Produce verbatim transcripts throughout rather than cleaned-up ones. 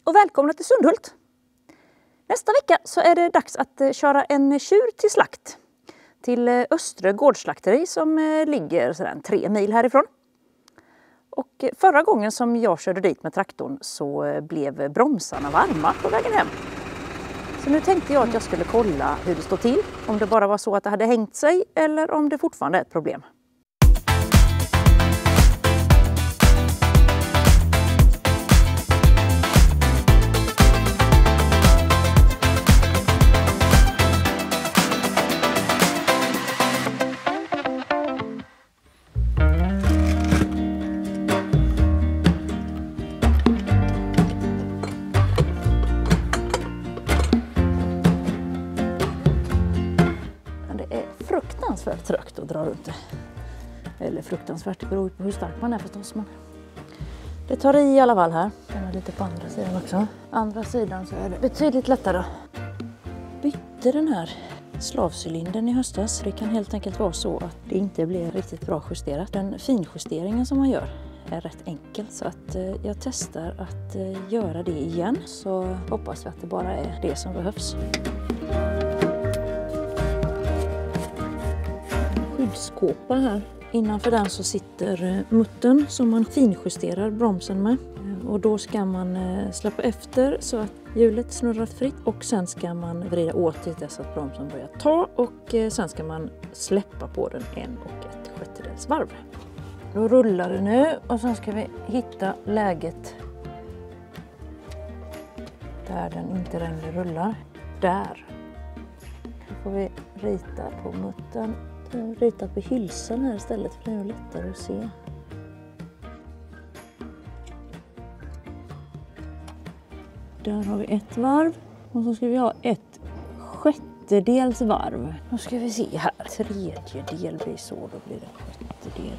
och välkomna till Sundhult. Nästa vecka så är det dags att köra en tjur till slakt. Till Öströ gårdsslakteri som ligger sådär tre mil härifrån. Och förra gången som jag körde dit med traktorn så blev bromsarna varma på vägen hem. Så nu tänkte jag att jag skulle kolla hur det står till. Om det bara var så att det hade hängt sig eller om det fortfarande är ett problem. Fruktansvärt trögt att dra runt det. Eller fruktansvärt, det beror på hur stark man är förstås. Men det tar i i alla fall här. Den är lite på andra sidan också. Andra sidan så är det betydligt lättare. Bytte den här slavcylindern i höstas. Det kan helt enkelt vara så att det inte blir riktigt bra justerat. Den finjusteringen som man gör är rätt enkel. Så att eh, jag testar att eh, göra det igen. Så hoppas vi att det bara är det som behövs. Skyddskåpa här. Innanför den så sitter muttern som man finjusterar bromsen med. Och då ska man släppa efter så att hjulet snurrar fritt. Och sen ska man vrida åt till dess att bromsen börjar ta. Och sen ska man släppa på den en och ett sjättedels varv. Då rullar det nu och sen ska vi hitta läget där den inte längre rullar. Där. Då får vi rita på muttern. Rita på hylsan här istället för det är lättare att se. Där har vi ett varv och så ska vi ha ett sjättedels varv. Då ska vi se här. Tredjedel blir så, då blir det sjättedel.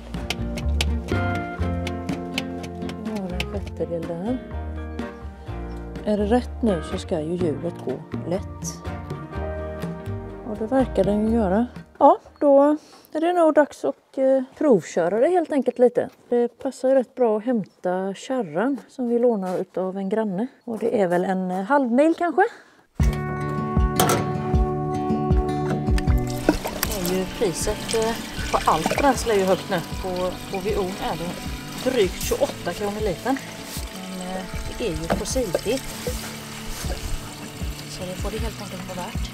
Vi har en sjättedel där. Är det rätt nu så ska ju hjulet gå lätt. Och det verkar den ju göra. Ja, då är det nog dags att eh, provköra det helt enkelt lite. Det passar ju rätt bra att hämta kärran som vi lånar utav en granne. Och det är väl en eh, halv mil kanske. Det är ju priset eh, på allt bränsle är ju högt nu. På H V O är det drygt tjugoåtta kronor litern. Men eh, det är ju fossilfritt. Så det får det helt enkelt vara värt.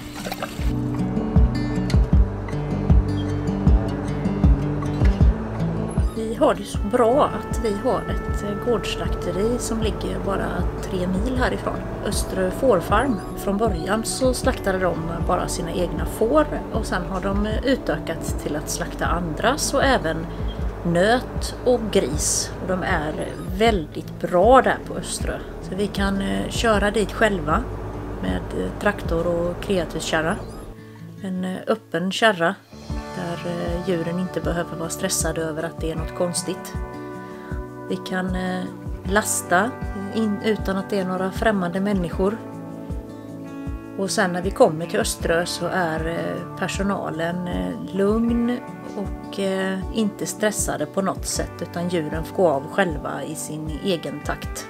Vi har det så bra att vi har ett gårdsslakteri som ligger bara tre mil härifrån. Öströ fårfarm. Från början så slaktade de bara sina egna får och sen har de utökat till att slakta andras och även nöt och gris. Och de är väldigt bra där på Öströ. Så vi kan köra dit själva med traktor och kreatuskärra. En öppen kärra. Där djuren inte behöver vara stressade över att det är något konstigt. Vi kan lasta in utan att det är några främmande människor. Och sen när vi kommer till Öströ så är personalen lugn och inte stressade på något sätt. Utan djuren får gå av själva i sin egen takt.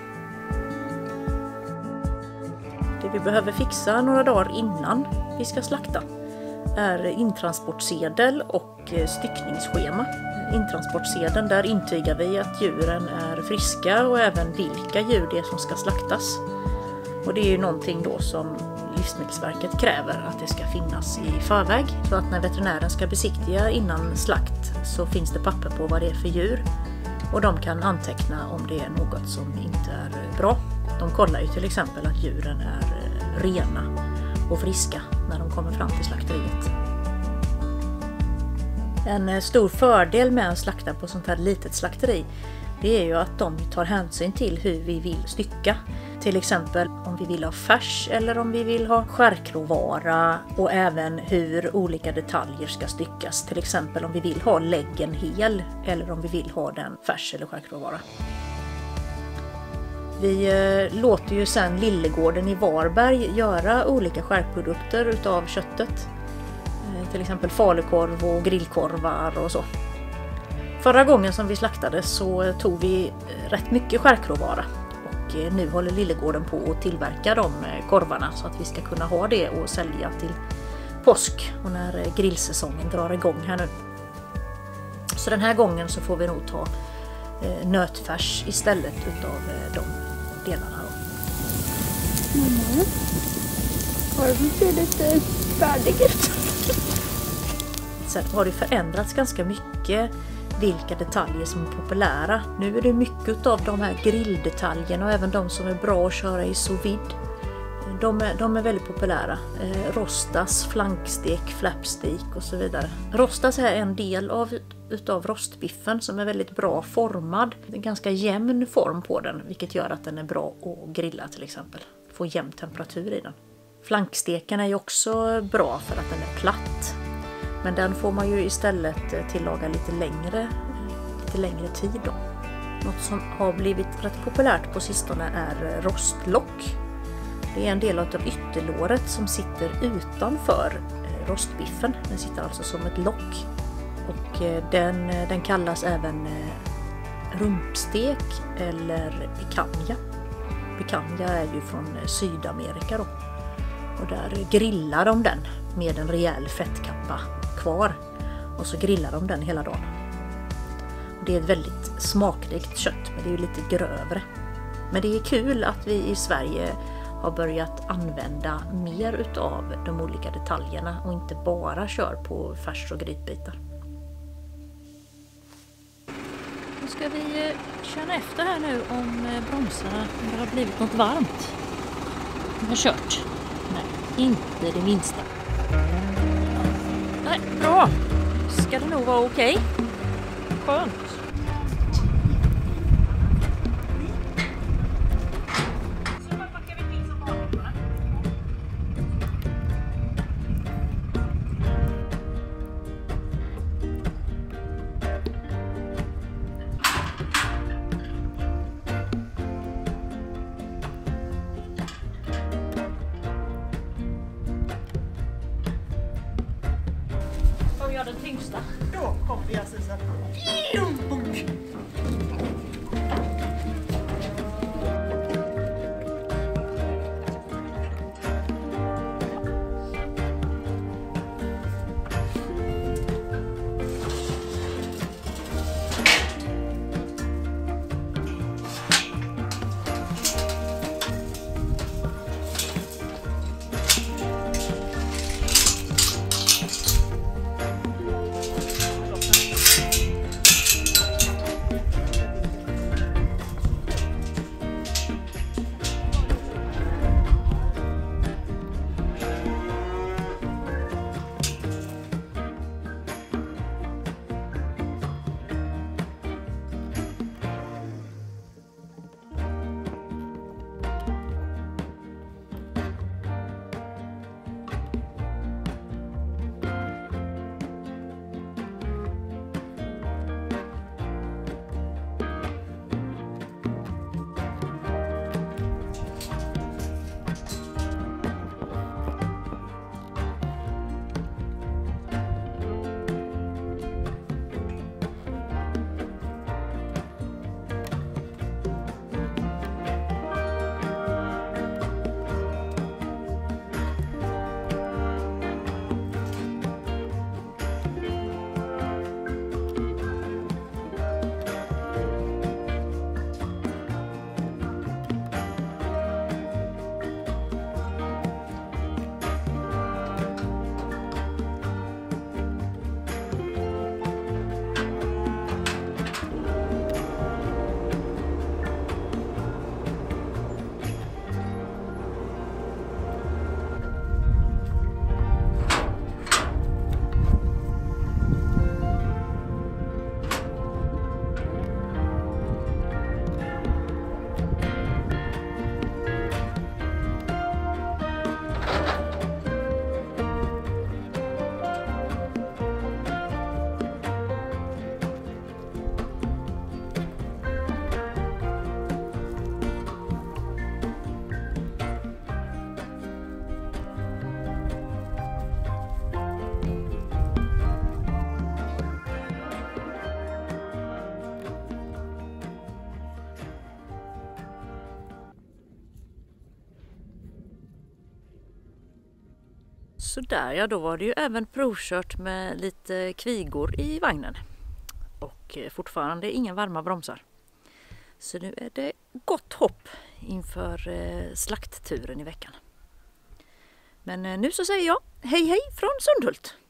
Det vi behöver fixa några dagar innan vi ska slakta är intransportsedel och styckningsschema. Intransportsedeln, där intygar vi att djuren är friska och även vilka djur det är som ska slaktas. Och det är ju någonting då som Livsmedelsverket kräver att det ska finnas i förväg. Så att när veterinären ska besiktiga innan slakt så finns det papper på vad det är för djur. Och de kan anteckna om det är något som inte är bra. De kollar ju till exempel att djuren är rena och friska när de kommer fram till slakteriet. En stor fördel med att slakta på sånt här litet slakteri, det är ju att de tar hänsyn till hur vi vill stycka. Till exempel om vi vill ha färs eller om vi vill ha skärkråvara och även hur olika detaljer ska styckas. Till exempel om vi vill ha läggen hel eller om vi vill ha den färs eller skärkråvara. Vi eh, låter ju sedan Lillegården i Varberg göra olika skärprodukter utav köttet. Eh, till exempel falukorv och grillkorvar och så. Förra gången som vi slaktade så tog vi rätt mycket skärkråvara. och nu håller Lillegården på att tillverka de korvarna så att vi ska kunna ha det och sälja till påsk och när grillsäsongen drar igång här nu. Så den här gången så får vi nog ta eh, nötfärs istället utav eh, de delarna då. Mm. Korven ser lite färdig ut. Sen har det förändrats ganska mycket vilka detaljer som är populära. Nu är det mycket av de här grilldetaljerna och även de som är bra att köra i sous vide. De är, de är väldigt populära. Eh, rostas, flankstek, flapsteak och så vidare. Rostas är en del av utav rostbiffen som är väldigt bra formad. Det är en ganska jämn form på den vilket gör att den är bra att grilla till exempel. Få jämn temperatur i den. Flanksteken är ju också bra för att den är platt. Men den får man ju istället tillaga lite längre, lite längre tid då. Något som har blivit rätt populärt på sistone är rostlock. Det är en del av ytterlåret som sitter utanför rostbiffen. Den sitter alltså som ett lock. Och den, den kallas även rumpstek eller picanha. Picanha är ju från Sydamerika då. Och där grillar de den med en rejäl fettkappa kvar. Och så grillar de den hela dagen. Och det är ett väldigt smakrikt kött men det är ju lite grövre. Men det är kul att vi i Sverige har börjat använda mer utav de olika detaljerna och inte bara kör på färs och grytbitar. Nu ska vi känna efter här nu om bromsarna, om det har blivit något varmt. Jag har kört. Nej, inte det minsta. Nej, bra. Ska det nog vara okej. Skönt. Jag den tyngsta. Då kommer vi alltså så. Så där ja, då var det ju även provkört med lite kvigor i vagnen. Och fortfarande inga varma bromsar. Så nu är det gott hopp inför slaktturen i veckan. Men nu så säger jag hej hej från Sundhult!